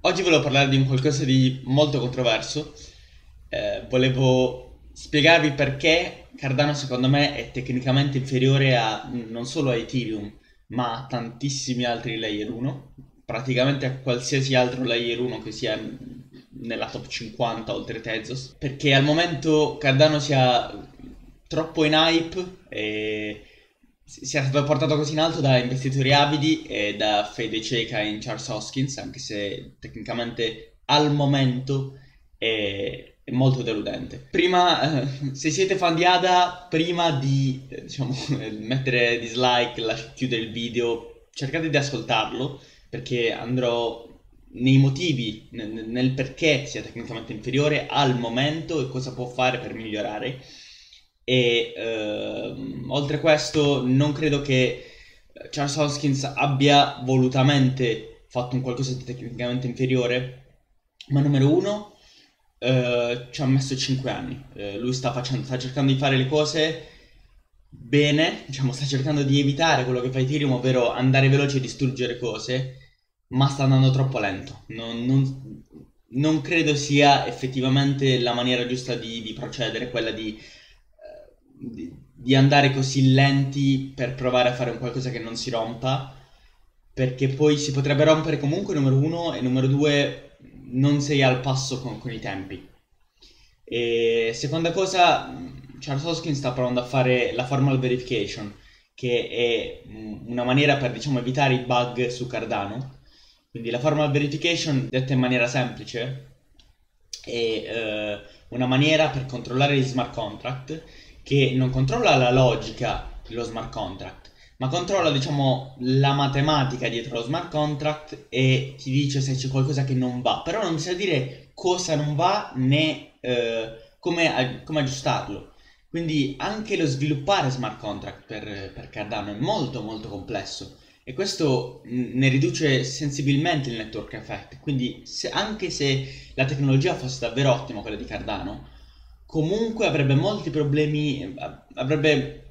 Oggi volevo parlare di un qualcosa di molto controverso. Volevo spiegarvi perché Cardano secondo me è tecnicamente inferiore a non solo a Ethereum, ma a tantissimi altri layer 1, praticamente a qualsiasi altro layer 1 che sia nella top 50 oltre Tezos, perché al momento Cardano sia troppo in hype e sia stato portato così in alto da investitori avidi e da fede cieca in Charles Hoskins, anche se tecnicamente al momento è molto deludente. Prima, se siete fan di Ada, prima di diciamo, mettere dislike, chiudere il video, cercate di ascoltarlo perché andrò nei motivi, nel perché sia tecnicamente inferiore al momento e cosa può fare per migliorare. E oltre a questo, non credo che Charles Hoskins abbia volutamente fatto un qualcosa di tecnicamente inferiore, ma numero uno, ci ha messo 5 anni. Lui sta cercando di fare le cose bene, diciamo, sta cercando di evitare quello che fa Ethereum, ovvero andare veloce e distruggere cose, ma sta andando troppo lento. Non credo sia effettivamente la maniera giusta di procedere, quella di andare così lenti per provare a fare un qualcosa che non si rompa, perché poi si potrebbe rompere comunque, numero uno, e numero due, non sei al passo con i tempi. E seconda cosa, Charles Hoskin sta provando a fare la formal verification, che è una maniera per, diciamo, evitare i bug su Cardano. Quindi la formal verification, detta in maniera semplice, è una maniera per controllare gli smart contract che non controlla la logica dello smart contract, ma controlla, diciamo, la matematica dietro lo smart contract e ti dice se c'è qualcosa che non va, però non sa dire cosa non va né come aggiustarlo. Quindi anche lo sviluppare smart contract per Cardano è molto molto complesso e questo ne riduce sensibilmente il network effect. Quindi anche se la tecnologia fosse davvero ottima, quella di Cardano, comunque avrebbe molti problemi, avrebbe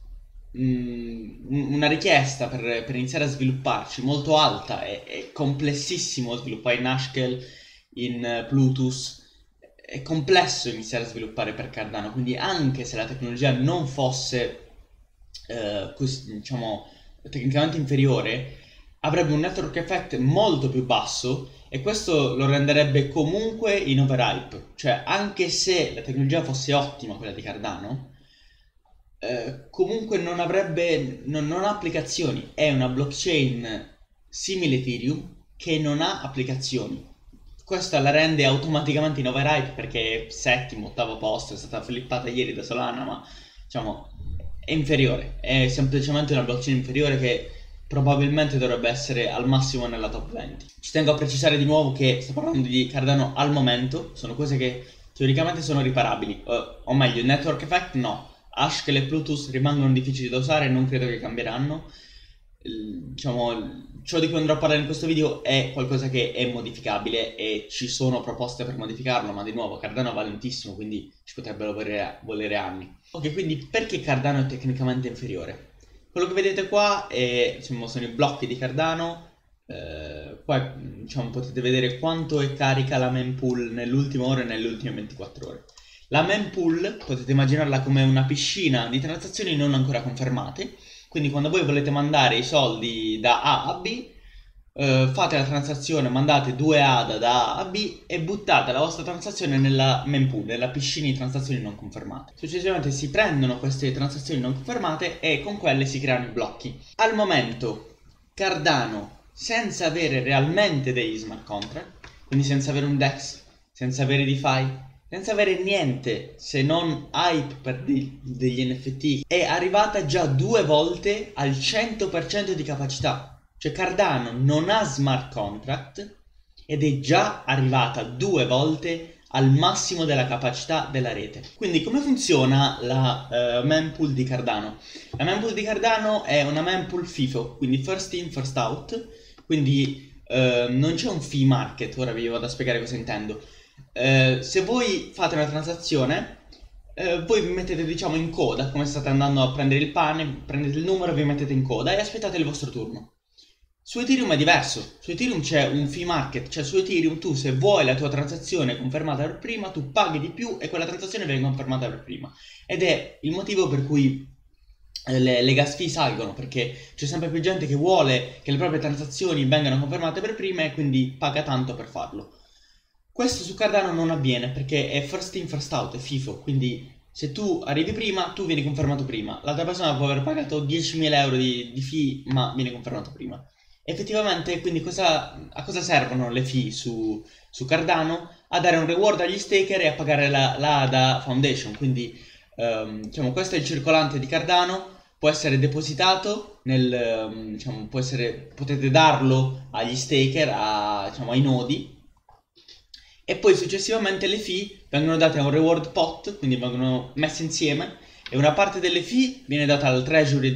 una richiesta per iniziare a svilupparci molto alta, è complessissimo sviluppare in Haskell, in Bluetooth, è complesso iniziare a sviluppare per Cardano, quindi anche se la tecnologia non fosse, diciamo, tecnicamente inferiore, avrebbe un network effect molto più basso e questo lo renderebbe comunque in overhype, cioè anche se la tecnologia fosse ottima, quella di Cardano, comunque non ha applicazioni, è una blockchain simile Ethereum che non ha applicazioni. Questa la rende automaticamente in overhype perché è settimo, ottavo posto, è stata flippata ieri da Solana, ma diciamo è inferiore, è semplicemente una blockchain inferiore che probabilmente dovrebbe essere al massimo nella top 20. Ci tengo a precisare di nuovo che sto parlando di Cardano al momento, sono cose che teoricamente sono riparabili, o meglio, il network effect no. Haskell e Bluetooth rimangono difficili da usare e non credo che cambieranno. Diciamo, ciò di cui andrò a parlare in questo video è qualcosa che è modificabile e ci sono proposte per modificarlo, ma di nuovo Cardano va lentissimo, quindi ci potrebbero volere anni. Ok, quindi perché Cardano è tecnicamente inferiore? Quello che vedete qua diciamo, sono i blocchi di Cardano. Qua diciamo, potete vedere quanto è carica la mempool nell'ultima ora e nelle ultime 24 ore. La mempool potete immaginarla come una piscina di transazioni non ancora confermate, quindi quando voi volete mandare i soldi da A a B, fate la transazione, mandate 2 ADA da A a B e buttate la vostra transazione nella mempool, nella piscina di transazioni non confermate. Successivamente si prendono queste transazioni non confermate e con quelle si creano i blocchi. Al momento Cardano, senza avere realmente degli smart contract, quindi senza avere un DEX, senza avere DeFi, senza avere niente se non hype per degli NFT, è arrivata già 2 volte al 100% di capacità. Cioè Cardano non ha smart contract ed è già arrivata 2 volte al massimo della capacità della rete. Quindi come funziona la mempool di Cardano? La mempool di Cardano è una mempool FIFO, quindi first in first out, quindi non c'è un fee market. Ora vi vado a spiegare cosa intendo. Se voi fate una transazione, voi vi mettete, diciamo, in coda, come state andando a prendere il pane, prendete il numero, vi mettete in coda e aspettate il vostro turno. Su Ethereum è diverso, su Ethereum c'è un fee market, cioè su Ethereum tu se vuoi la tua transazione confermata per prima, tu paghi di più e quella transazione viene confermata per prima. Ed è il motivo per cui le gas fee salgono, perché c'è sempre più gente che vuole che le proprie transazioni vengano confermate per prima e quindi paga tanto per farlo. Questo su Cardano non avviene perché è first in first out, è FIFO, quindi se tu arrivi prima, tu vieni confermato prima. L'altra persona può aver pagato 10.000 euro di fee, ma viene confermato prima. Effettivamente, quindi a cosa servono le fee su Cardano? A dare un reward agli staker e a pagare la ADA Foundation. Quindi, diciamo, questo è il circolante di Cardano. Può essere depositato diciamo, potete darlo agli staker, diciamo, ai nodi. E poi successivamente le fee vengono date a un reward pot, quindi vengono messe insieme e una parte delle fee viene data al treasury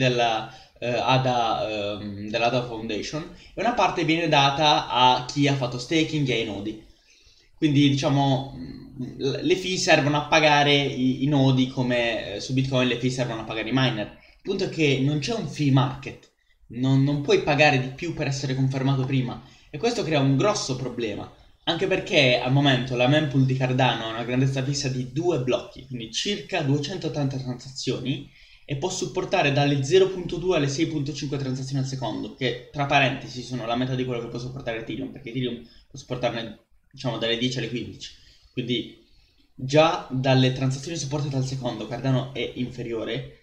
dell'ADA Foundation e una parte viene data a chi ha fatto staking e ai nodi. Quindi diciamo le fee servono a pagare i nodi come su Bitcoin le fee servono a pagare i miner. Il punto è che non c'è un fee market, non puoi pagare di più per essere confermato prima e questo crea un grosso problema. Anche perché al momento la mempool di Cardano ha una grandezza fissa di 2 blocchi, quindi circa 280 transazioni, e può supportare dalle 0.2 alle 6.5 transazioni al secondo, che tra parentesi sono la metà di quello che può supportare Ethereum, perché Ethereum può supportarne diciamo dalle 10 alle 15. Quindi già dalle transazioni supportate al secondo Cardano è inferiore,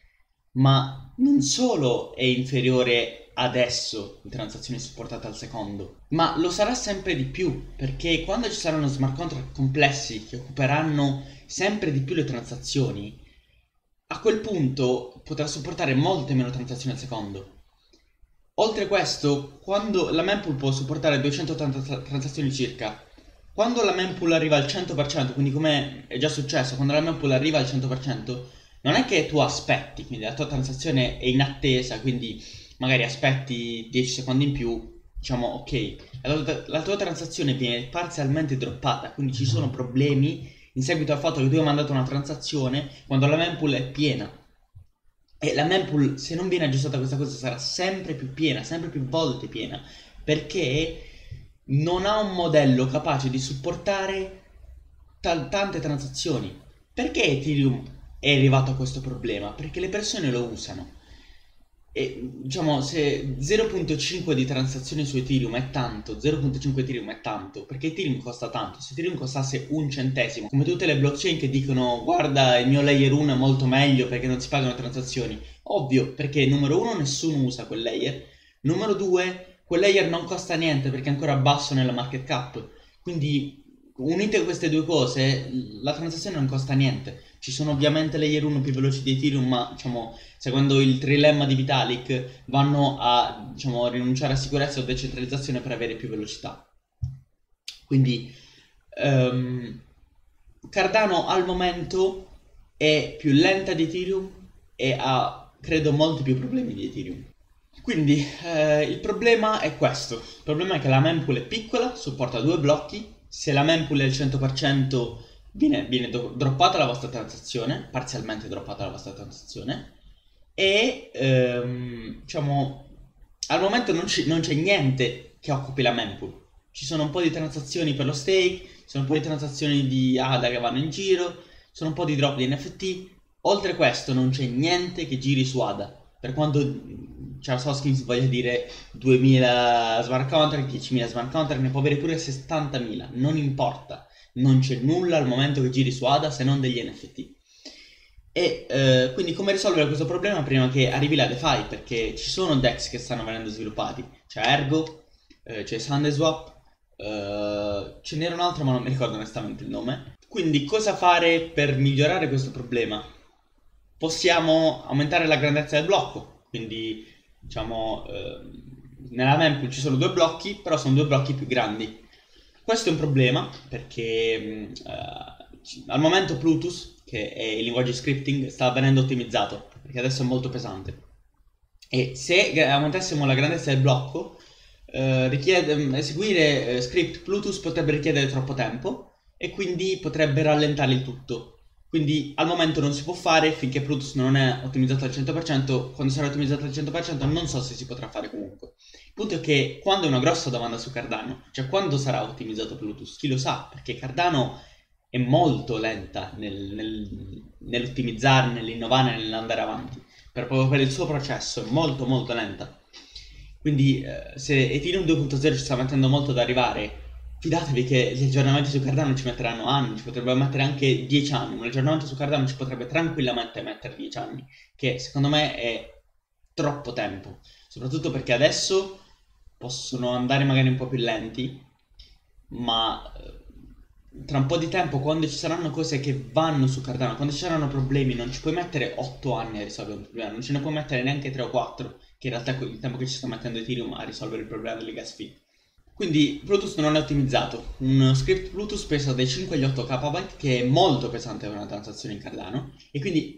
ma non solo è inferiore adesso in transazioni supportate al secondo, ma lo sarà sempre di più, perché quando ci saranno smart contract complessi che occuperanno sempre di più le transazioni, a quel punto potrà supportare molte meno transazioni al secondo. Oltre a questo, quando la mempool può supportare 280 transazioni circa, quando la mempool arriva al 100%, quindi come è già successo, quando la mempool arriva al 100%, non è che tu aspetti, quindi la tua transazione è in attesa, quindi magari aspetti 10 secondi in più, diciamo ok, la tua transazione viene parzialmente droppata, quindi ci sono problemi in seguito al fatto che tu hai mandato una transazione quando la mempool è piena. E la mempool, se non viene aggiustata questa cosa, sarà sempre più piena, sempre più volte piena, perché non ha un modello capace di supportare tante transazioni. Perché Ethereum è arrivato a questo problema? Perché le persone lo usano. E diciamo, se 0.5 di transazioni su Ethereum è tanto, 0.5 Ethereum è tanto, perché Ethereum costa tanto. Se Ethereum costasse un centesimo, come tutte le blockchain che dicono guarda il mio layer 1 è molto meglio perché non si pagano transazioni, ovvio, perché numero 1 nessuno usa quel layer, numero 2 quel layer non costa niente perché è ancora basso nella market cap, quindi unite queste due cose la transazione non costa niente. Ci sono ovviamente layer 1 più veloci di Ethereum, ma diciamo seguendo il trilemma di Vitalik vanno a diciamo rinunciare a sicurezza o decentralizzazione per avere più velocità. Quindi Cardano al momento è più lenta di Ethereum e ha credo molti più problemi di Ethereum. Quindi il problema è questo, il problema è che la mempool è piccola, supporta 2 blocchi, se la mempool è al 100% viene droppata la vostra transazione, parzialmente droppata la vostra transazione, e diciamo al momento non c'è niente che occupi la mempool, ci sono un po' di transazioni per lo stake, ci sono un po' di transazioni di ADA che vanno in giro, ci sono un po' di drop di NFT, oltre a questo non c'è niente che giri su ADA. Per quanto Charles Hoskins voglia dire 2000 smart contract, 10.000 smart contract, ne può avere pure 60.000, non importa, non c'è nulla al momento che giri su ADA se non degli NFT. E quindi come risolvere questo problema prima che arrivi la DeFi? Perché ci sono DEX che stanno venendo sviluppati, c'è Ergo, c'è SundaeSwap, ce n'era un altro ma non mi ricordo onestamente il nome. Quindi cosa fare per migliorare questo problema? Possiamo aumentare la grandezza del blocco, quindi diciamo nella mempool ci sono 2 blocchi, però sono 2 blocchi più grandi. Questo è un problema perché al momento Plutus, che è il linguaggio di scripting, sta venendo ottimizzato perché adesso è molto pesante e se aumentassimo la grandezza del blocco eseguire script Plutus potrebbe richiedere troppo tempo e quindi potrebbe rallentare il tutto. Quindi al momento non si può fare finché Plutus non è ottimizzato al 100%, quando sarà ottimizzato al 100% non so se si potrà fare comunque. Il punto è che quando è una grossa domanda su Cardano, cioè quando sarà ottimizzato Bluetooth, chi lo sa, perché Cardano è molto lenta nell'ottimizzare, nell'innovare, nell'andare avanti, proprio per il suo processo è molto molto lenta. Quindi se Ethereum 2.0 ci sta mettendo molto ad arrivare, fidatevi che gli aggiornamenti su Cardano ci metteranno anni, ci potrebbero mettere anche 10 anni, un aggiornamento su Cardano ci potrebbe tranquillamente mettere 10 anni, che secondo me è troppo tempo, soprattutto perché adesso possono andare magari un po' più lenti, ma tra un po' di tempo, quando ci saranno cose che vanno su Cardano, quando ci saranno problemi, non ci puoi mettere 8 anni a risolvere un problema, non ce ne puoi mettere neanche 3 o 4, che in realtà è il tempo che ci sta mettendo Ethereum a risolvere il problema delle gas fee. Quindi Bluetooth non è ottimizzato. Un script Bluetooth pesa dai 5 agli 8 KB, che è molto pesante per una transazione in Cardano, e quindi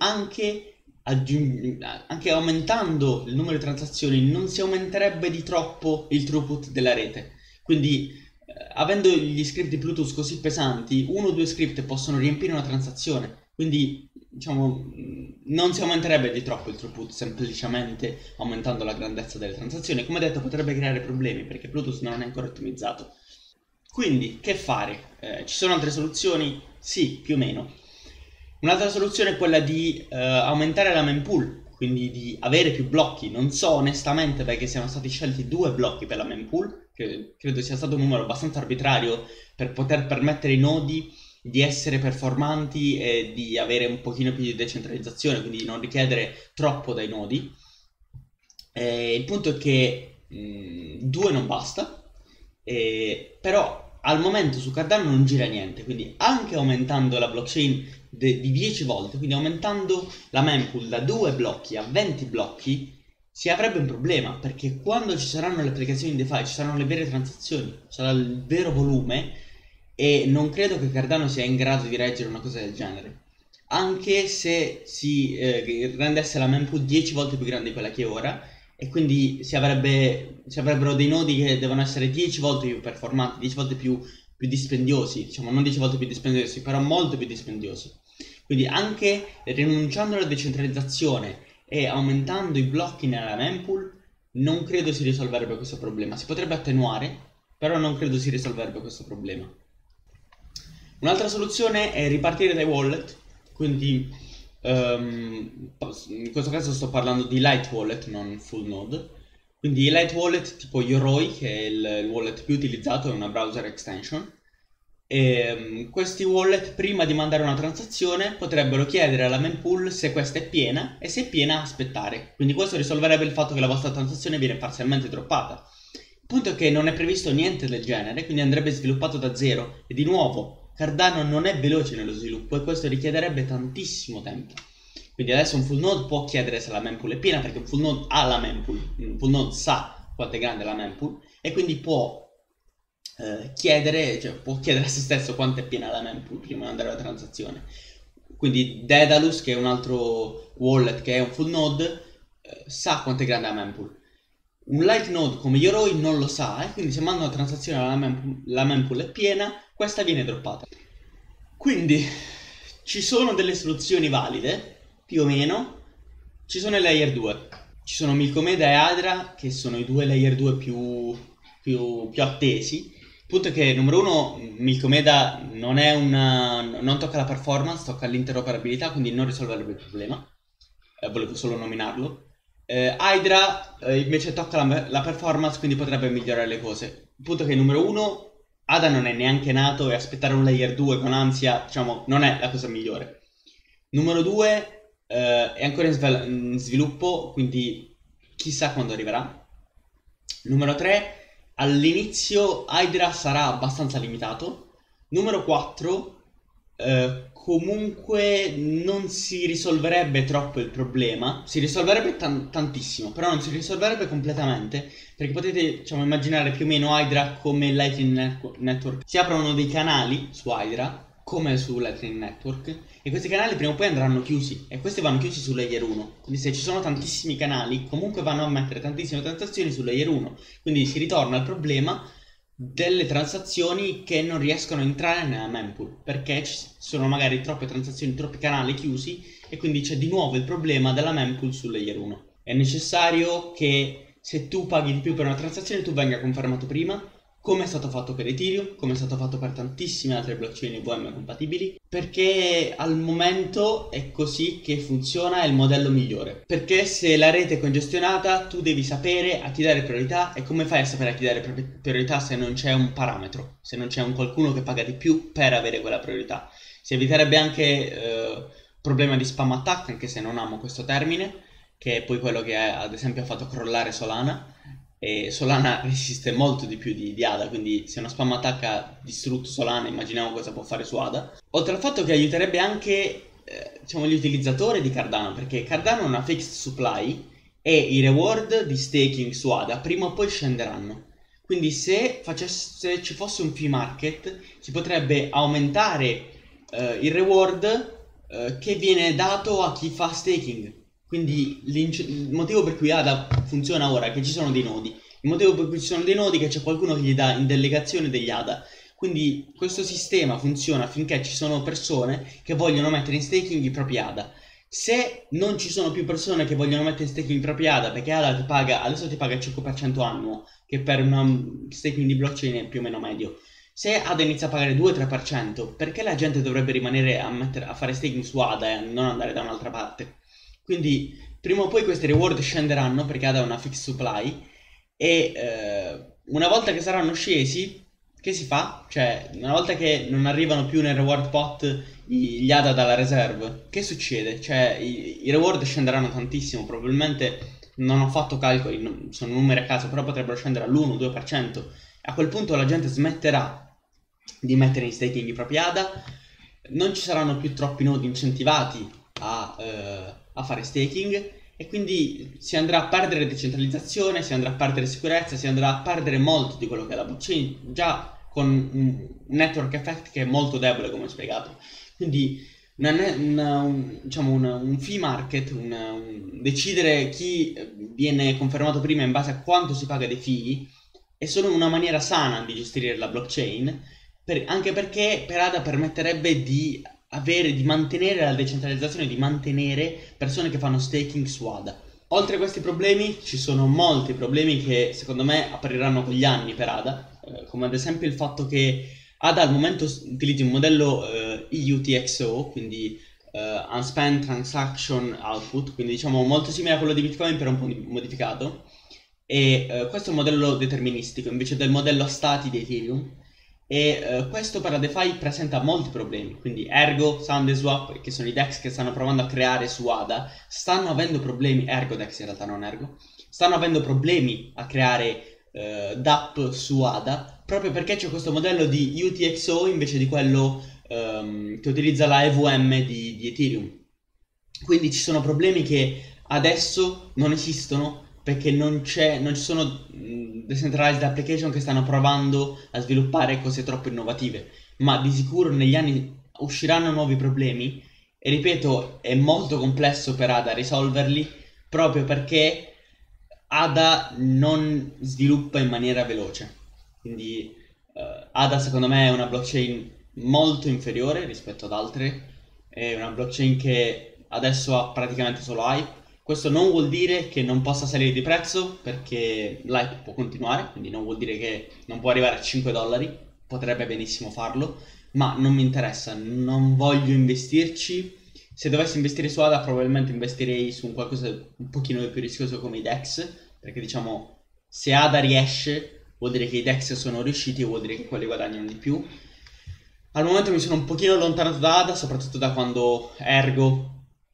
anche aumentando il numero di transazioni non si aumenterebbe di troppo il throughput della rete. Quindi avendo gli script di Bluetooth così pesanti, uno o due script possono riempire una transazione. Quindi diciamo non si aumenterebbe di troppo il throughput semplicemente aumentando la grandezza delle transazioni. Come detto, potrebbe creare problemi perché Bluetooth non è ancora ottimizzato. Quindi che fare? Ci sono altre soluzioni? Sì, più o meno. Un'altra soluzione è quella di aumentare la mempool, quindi di avere più blocchi. Non so onestamente perché siano stati scelti 2 blocchi per la mempool, che credo sia stato un numero abbastanza arbitrario per poter permettere ai nodi di essere performanti e di avere un pochino più di decentralizzazione, quindi di non richiedere troppo dai nodi. Il punto è che 2 non basta, però al momento su Cardano non gira niente, quindi anche aumentando la blockchain di 10 volte, quindi aumentando la mempool da 2 blocchi a 20 blocchi, si avrebbe un problema, perché quando ci saranno le applicazioni DeFi, ci saranno le vere transazioni, sarà il vero volume, e non credo che Cardano sia in grado di reggere una cosa del genere. Anche se si rendesse la mempool 10 volte più grande di quella che è ora, e quindi si avrebbero dei nodi che devono essere 10 volte più performanti, 10 volte più dispendiosi, diciamo non 10 volte più dispendiosi, però molto più dispendiosi. Quindi anche rinunciando alla decentralizzazione e aumentando i blocchi nella mempool, non credo si risolverebbe questo problema. Si potrebbe attenuare, però non credo si risolverebbe questo problema. Un'altra soluzione è ripartire dai wallet, quindi in questo caso sto parlando di light wallet, non full node. Quindi light wallet tipo Yoroi, che è il wallet più utilizzato, è una browser extension. E questi wallet prima di mandare una transazione potrebbero chiedere alla mempool se questa è piena, e se è piena aspettare. Quindi questo risolverebbe il fatto che la vostra transazione viene parzialmente droppata. Il punto è che non è previsto niente del genere, quindi andrebbe sviluppato da zero, e di nuovo Cardano non è veloce nello sviluppo e questo richiederebbe tantissimo tempo. Quindi adesso un full node può chiedere se la mempool è piena, perché un full node ha la mempool, un full node sa quanto è grande la mempool, e quindi può chiedere a se stesso quanto è piena la mempool prima di andare alla transazione. Quindi Daedalus, che è un altro wallet che è un full node, sa quanto è grande la mempool. Un light node come Yoroi non lo sa, quindi se manda una transazione la mempool è piena, questa viene droppata. Quindi ci sono delle soluzioni valide, più o meno. Ci sono i layer 2, ci sono Milkomeda e Hydra, che sono i 2 layer 2 più attesi. Il punto è che numero 1, Milkomeda non tocca la performance, tocca l'interoperabilità, quindi non risolverebbe il problema. Volevo solo nominarlo. Hydra invece tocca la performance, quindi potrebbe migliorare le cose. Il punto è che numero 1, Ada non è neanche nato, e aspettare un layer 2 con ansia, diciamo, non è la cosa migliore. Numero 2, è ancora in sviluppo, quindi chissà quando arriverà. Numero 3, all'inizio Hydra sarà abbastanza limitato. Numero 4, comunque non si risolverebbe troppo il problema, si risolverebbe tantissimo, però non si risolverebbe completamente, perché potete, diciamo, immaginare più o meno Hydra come Lightning Network. Si aprono dei canali su Hydra come su Lightning Network, e questi canali prima o poi andranno chiusi, e questi vanno chiusi su layer 1. Quindi se ci sono tantissimi canali, comunque vanno a mettere tantissime transazioni su layer 1, quindi si ritorna al problema delle transazioni che non riescono a entrare nella mempool, perché ci sono magari troppe transazioni, troppi canali chiusi, e quindi c'è di nuovo il problema della mempool su layer 1. È necessario che se tu paghi di più per una transazione tu venga confermato prima, come è stato fatto per Ethereum, come è stato fatto per tantissime altre blockchain EVM compatibili, perché al momento è così che funziona, è il modello migliore. Perché se la rete è congestionata tu devi sapere a chi dare priorità, e come fai a sapere a chi dare priorità se non c'è un parametro, se non c'è un qualcuno che paga di più per avere quella priorità. Si eviterebbe anche problema di spam attack, anche se non amo questo termine, che è poi quello che ad esempio ha fatto crollare Solana, e Solana resiste molto di più di ADA, quindi se uno spam attack ha distrutto Solana immaginiamo cosa può fare su ADA. Oltre al fatto che aiuterebbe anche diciamo gli utilizzatori di Cardano, perché Cardano è una fixed supply e i reward di staking su ADA prima o poi scenderanno. Quindi se ci fosse un fee market si potrebbe aumentare il reward che viene dato a chi fa staking. Quindi il motivo per cui ADA funziona ora è che ci sono dei nodi. Il motivo per cui ci sono dei nodi è che c'è qualcuno che gli dà in delegazione degli ADA. Quindi questo sistema funziona finché ci sono persone che vogliono mettere in staking i propri ADA. Se non ci sono più persone che vogliono mettere in staking i propri ADA, perché ADA adesso ti paga il 5% annuo, che per una staking di blockchain è più o meno medio. Se ADA inizia a pagare 2-3%, perché la gente dovrebbe rimanere a fare staking su ADA e non andare da un'altra parte? Quindi prima o poi questi reward scenderanno perché ADA è una fixed supply e una volta che saranno scesi, che si fa? Cioè, una volta che non arrivano più nel reward pot gli ADA dalla reserve, che succede? Cioè, i reward scenderanno tantissimo, probabilmente non ho fatto calcoli, sono numeri a caso, però potrebbero scendere all'1-2%. A quel punto la gente smetterà di mettere in staking i propri ADA, non ci saranno più troppi nodi incentivati a fare staking e quindi si andrà a perdere decentralizzazione, si andrà a perdere sicurezza, si andrà a perdere molto di quello che è la blockchain, già con un network effect che è molto debole, come ho spiegato. Quindi diciamo un fee market, decidere chi viene confermato prima in base a quanto si paga dei fee è solo una maniera sana di gestire la blockchain, anche perché per ADA permetterebbe di mantenere la decentralizzazione, di mantenere persone che fanno staking su ADA. Oltre a questi problemi ci sono molti problemi che secondo me appariranno con gli anni per ADA, come ad esempio il fatto che ADA al momento utilizza un modello UTXO, quindi Unspent Transaction Output, quindi diciamo molto simile a quello di Bitcoin però un po' modificato, e questo è un modello deterministico invece del modello a stati di Ethereum. E questo per la DeFi presenta molti problemi, quindi Ergo, SundaeSwap, che sono i DEX che stanno provando a creare su ADA, stanno avendo problemi, ErgoDex in realtà non Ergo, stanno avendo problemi a creare DApp su ADA, proprio perché c'è questo modello di UTXO invece di quello che utilizza la EVM di Ethereum. Quindi ci sono problemi che adesso non esistono perché non ci sono decentralized application che stanno provando a sviluppare cose troppo innovative, ma di sicuro negli anni usciranno nuovi problemi e ripeto è molto complesso per ADA risolverli proprio perché ADA non sviluppa in maniera veloce. Quindi ADA secondo me è una blockchain molto inferiore rispetto ad altre, è una blockchain che adesso ha praticamente solo hype. Questo non vuol dire che non possa salire di prezzo, perché l'hype può continuare, quindi non vuol dire che non può arrivare a 5 dollari, potrebbe benissimo farlo, ma non mi interessa, non voglio investirci. Se dovessi investire su ADA probabilmente investirei su un qualcosa un pochino più rischioso come i DEX, perché diciamo se ADA riesce vuol dire che i DEX sono riusciti e vuol dire che quelli guadagnano di più. Al momento mi sono un pochino allontanato da ADA, soprattutto da quando Ergo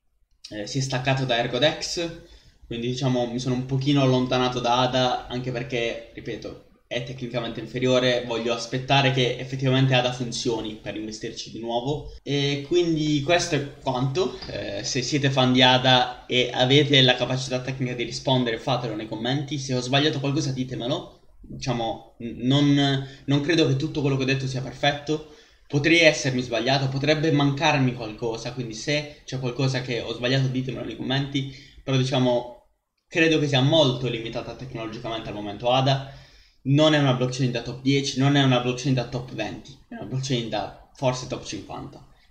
si è staccato da ErgoDex, quindi diciamo mi sono un pochino allontanato da ADA anche perché, ripeto, è tecnicamente inferiore, voglio aspettare che effettivamente ADA funzioni per investirci di nuovo. E quindi questo è quanto. Se siete fan di ADA e avete la capacità tecnica di rispondere, fatelo nei commenti. Se ho sbagliato qualcosa ditemelo, diciamo non credo che tutto quello che ho detto sia perfetto. Potrei essermi sbagliato, potrebbe mancarmi qualcosa, quindi se c'è qualcosa che ho sbagliato ditemelo nei commenti, però diciamo credo che sia molto limitata tecnologicamente al momento ADA, non è una blockchain da top 10, non è una blockchain da top 20, è una blockchain da forse top 50.